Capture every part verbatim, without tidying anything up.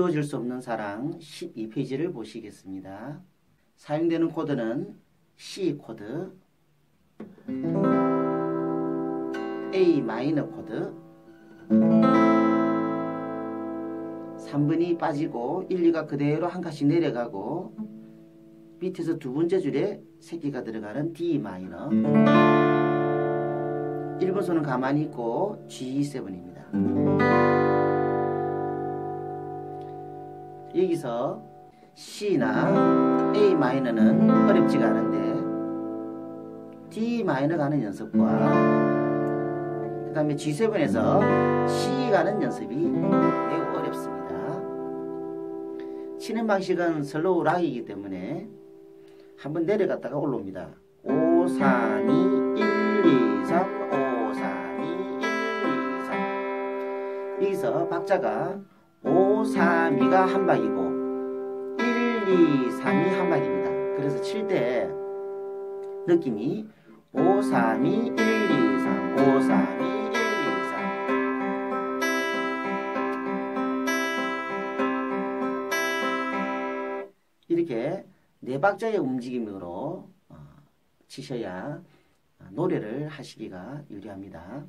이루어질 수 없는 사랑 십이 페이지를 보시겠습니다. 사용되는 코드는 C 코드, A 마이너 코드, 삼 번이 빠지고 일, 이가 그대로 한 칸씩 내려가고 밑에서 두 번째 줄에 새끼가 들어가는 D 마이너, 일 번 손은 가만히 있고 지 세븐입니다. 여기서 C나 A 마이너는 어렵지가 않은데 D 마이너 가는 연습과 그 다음에 지 세븐에서 C 가는 연습이 매우 어렵습니다. 치는 방식은 슬로우 락이기 때문에 한번 내려갔다가 올라옵니다. 오, 삼, 이, 일, 이, 삼, 오, 삼, 이, 일, 이, 삼. 여기서 박자가 오, 삼, 이가 한 박이고 일, 이, 삼이 한 박입니다. 그래서 칠 때 느낌이 오, 삼, 이, 일, 이, 삼, 오, 삼, 이, 일, 이, 삼. 이렇게 네 박자의 움직임으로 어, 치셔야 노래를 하시기가 유리합니다.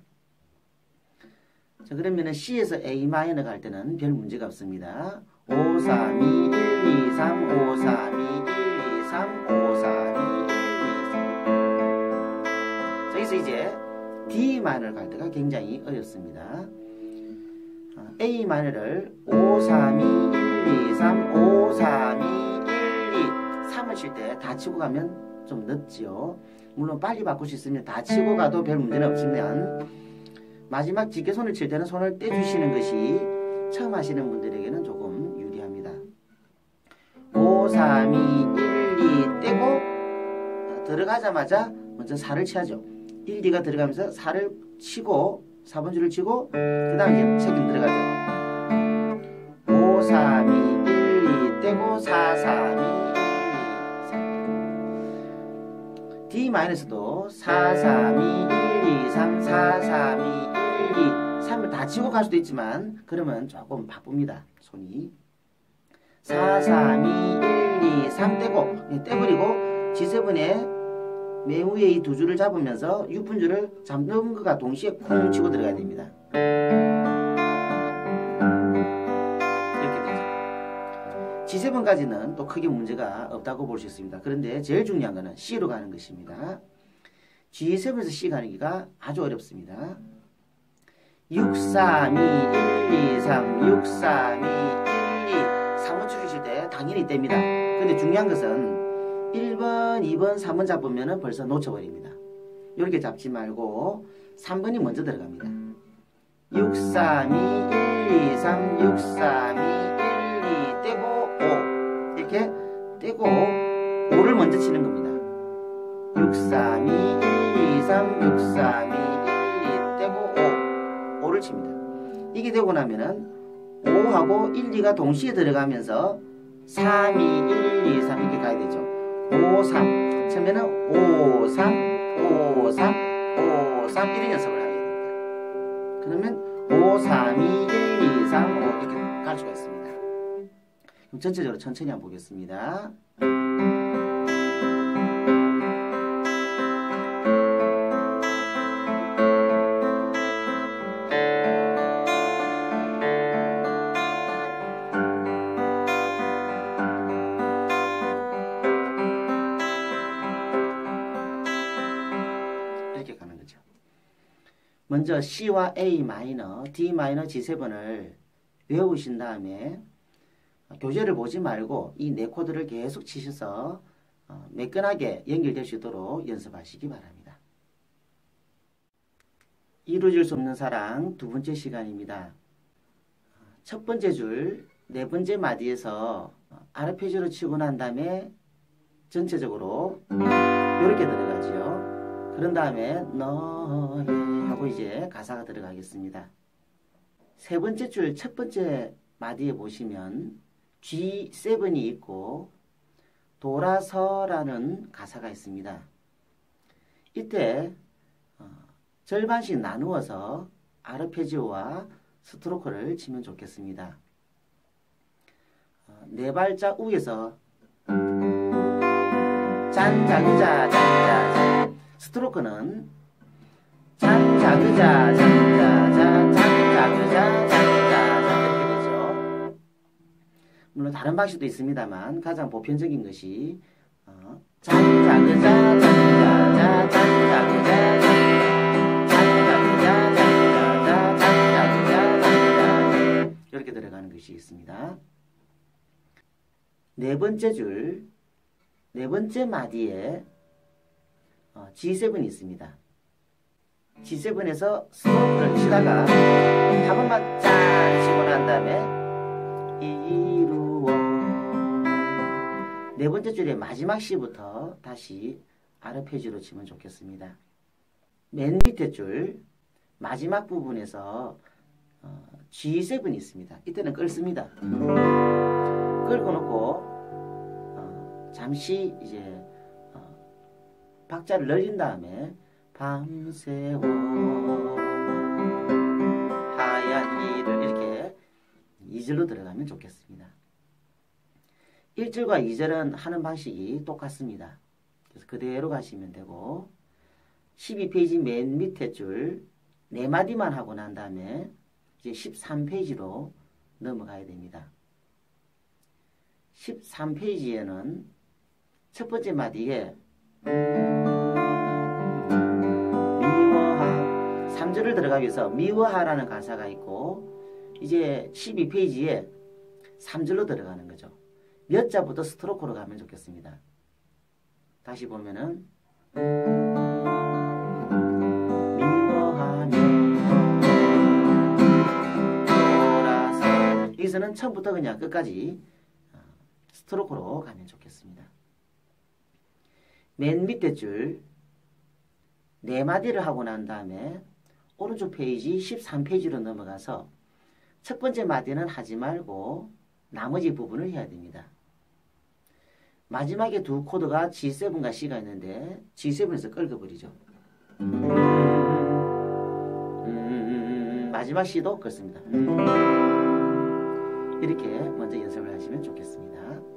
자, 그러면 C에서 A 마이너 갈 때는 별 문제가 없습니다. 오, 삼, 이, 일, 이, 삼, 오, 삼, 이, 일, 이, 삼, 오, 삼, 이, 일, 이, 삼. 여기서 이제 D 마이너를 갈 때가 굉장히 어렵습니다. A 마이너를 오, 삼, 이, 일, 이, 삼, 오, 삼, 이, 일, 이, 삼을 칠 때 다 치고 가면 좀 늦죠. 물론 빨리 바꿀 수 있으면 다 치고 가도 별 문제는 없지만 마지막 직계손을 칠 때는 손을 떼주시는 것이 처음 하시는 분들에게는 조금 유리합니다. 오, 삼, 이, 일, 이 떼고 들어가자마자 먼저 사를 쳐야죠. 일, 이가 들어가면서 사를 치고 사 번 줄을 치고 그 다음에 이제 책임 들어가죠. 오, 삼, 이, 일, 이 떼고 사, 삼, 이, 일, 이, 삼. D 마이너스도 사, 삼, 이, 일, 이, 삼, 사, 삼, 이, 일, 이, 삼을 다 치고 갈 수도 있지만 그러면 조금 바쁩니다. 손이 사, 삼, 이, 일, 이, 삼 떼고 떼버리고 지 세븐에 맨 위에 이 두 줄을 잡으면서 육 분 줄을 잡는 것과 동시에 쿵 치고 들어가야 됩니다. 이렇게 되죠. 지 세븐까지는 또 크게 문제가 없다고 볼 수 있습니다. 그런데 제일 중요한 것은 C로 가는 것입니다. 지 세븐에서 C 가는 기가 아주 어렵습니다. 육, 삼, 이, 일, 이, 삼, 육, 삼, 이, 일, 이, 삼 번 줄이실 때 당연히 뗍니다. 근데 중요한 것은 일 번, 이 번, 삼 번 잡으면 벌써 놓쳐버립니다. 이렇게 잡지 말고 삼 번이 먼저 들어갑니다. 육, 삼, 이, 일, 이, 삼, 육, 삼, 이, 일, 이 떼고 오 이렇게 떼고 오를 먼저 치는 겁니다. 육, 삼, 이, 일, 이, 삼, 육, 삼, 이, 일, 이 떼고 오 오를 칩니다. 이게 되고 나면은 오하고 일, 이가 동시에 들어가면서 삼, 이, 일, 이, 삼 이렇게 가야 되죠. 오, 삼 처음에는 오, 삼, 오, 삼, 오, 삼 이런 연습을 하게 됩니다. 그러면 오, 삼, 이, 일, 이, 삼, 오 이렇게 갈 수가 있습니다. 그럼 전체적으로 천천히 한번 보겠습니다. 먼저 C와 A 마이너, D 마이너, 지 세븐을 외우신 다음에 교재를 보지 말고 이 네 코드를 계속 치셔서 매끈하게 연결될 수 있도록 연습하시기 바랍니다. 이루어질 수 없는 사랑 두 번째 시간입니다. 첫 번째 줄 네 번째 마디에서 아르페지오로 치고 난 다음에 전체적으로 이렇게 들어가죠. 그런 다음에 너의 하고 이제 가사가 들어가겠습니다. 세 번째 줄 첫 번째 마디에 보시면 지 세븐이 있고 돌아서라는 가사가 있습니다. 이때 어, 절반씩 나누어서 아르페지오와 스트로크를 치면 좋겠습니다. 네 발자 위에서 잔자그자 잔자자. 스트로크는 잔자그자 잔자자 잔자그자 잔자자 이렇게 되죠. 물론 다른 방식도 있습니다만 가장 보편적인 것이 어, 잔자그자 잔자자 잔자그자 잔자그자 잔자자 잔자그자 잔자자 이렇게 들어가는 것이 있습니다. 네 번째 줄, 네 번째 마디에 어, 지 세븐이 있습니다. 지 세븐에서 스트로크를 치다가 한 번만 짠 치고 난 다음에 이루어 네 번째 줄의 마지막 시부터 다시 아르페지오로 치면 좋겠습니다. 맨 밑에 줄 마지막 부분에서 어, 지 세븐이 있습니다. 이때는 끌습니다. 끌고 놓고 어, 잠시 이제 어, 박자를 늘린 다음에 밤새워 하얀 이를 이렇게 이 절로 들어가면 좋겠습니다. 일 절과 이 절은 하는 방식이 똑같습니다. 그래서 그대로 가시면 되고 십이 페이지 맨 밑에 줄 네 마디만 하고 난 다음에 이제 십삼 페이지로 넘어가야 됩니다. 십삼 페이지에는 첫 번째 마디에 미워하 삼 절을 들어가기 위해서 미워하라는 가사가 있고 이제 십이 페이지에 삼 절로 들어가는 거죠. 몇 자부터 스트로크로 가면 좋겠습니다. 다시 보면은 미워하며 돌아서 여기서는 처음부터 그냥 끝까지 스트로크로 가면 좋겠습니다. 맨 밑에 줄 네 마디를 하고 난 다음에 오른쪽 페이지 십삼 페이지로 넘어가서 첫 번째 마디는 하지 말고 나머지 부분을 해야 됩니다. 마지막에 두 코드가 지 세븐과 C가 있는데 지 세븐에서 끌어버리죠. 음, 음, 음, 마지막 C도 끌습니다. 음, 이렇게 먼저 연습을 하시면 좋겠습니다.